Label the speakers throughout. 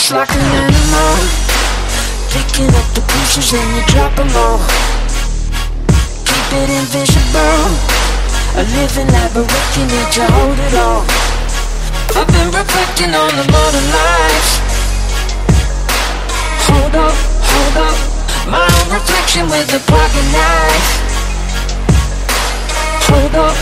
Speaker 1: just like an animal, picking up the pieces and you drop them all. Keep it invisible, a living labyrinth, you need to hold it all. I've been reflecting on the modern life. Hold up, my own reflection with a pocket knife. Hold up,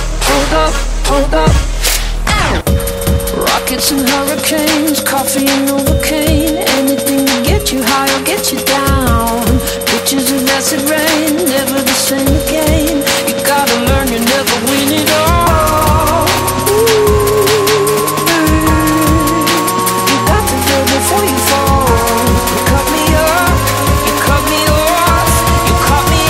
Speaker 1: rockets and hurricanes, coffee and Novocaine, anything to get you high or get you down. Pictures of acid rain, never the same again. You gotta learn, you never win it all. You got to feel before you fall. You cut me up, you cut me off, you cut me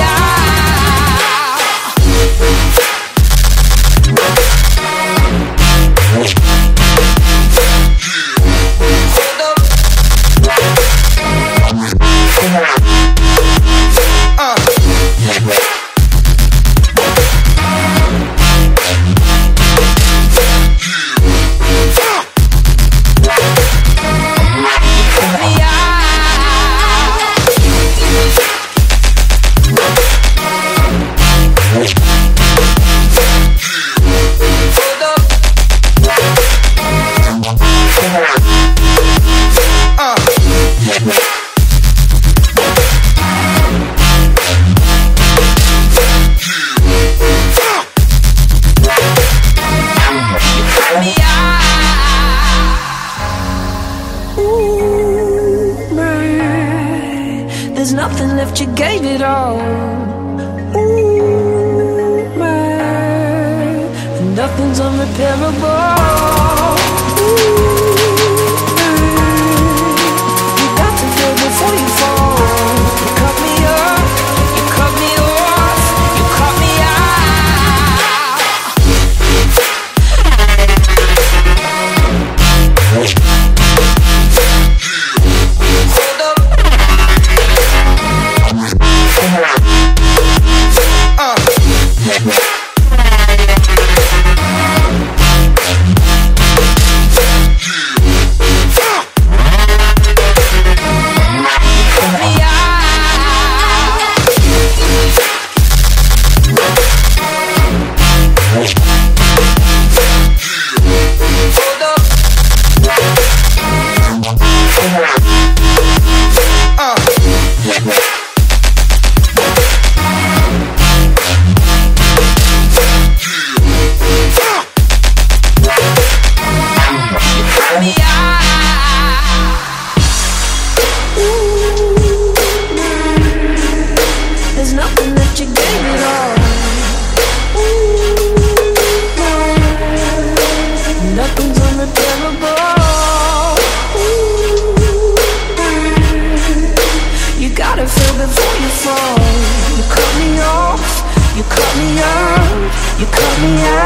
Speaker 1: you gave it all. Ooh, man, and nothing's unrepairable. Ooh, man, you got to feel before you fall. You cut me up, you cut me off, you cut me you cut me off, you cut me out.